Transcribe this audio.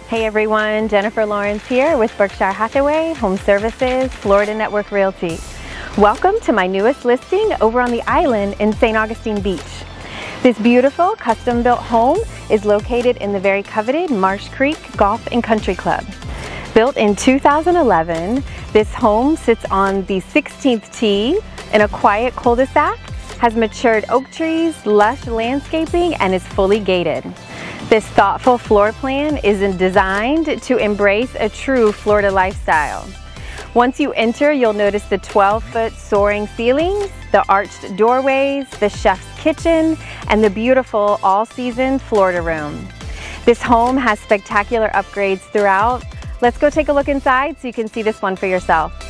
Hey everyone, Jennifer Lawrence here with Berkshire Hathaway Home Services, Florida Network Realty. Welcome to my newest listing over on the island in St. Augustine Beach. This beautiful custom-built home is located in the very coveted Marsh Creek Golf and Country Club. Built in 2011, this home sits on the 16th tee in a quiet cul-de-sac, has matured oak trees, lush landscaping, and is fully gated. This thoughtful floor plan is designed to embrace a true Florida lifestyle. Once you enter, you'll notice the 12-foot soaring ceilings, the arched doorways, the chef's kitchen, and the beautiful all-season Florida room. This home has spectacular upgrades throughout. Let's go take a look inside so you can see this one for yourself.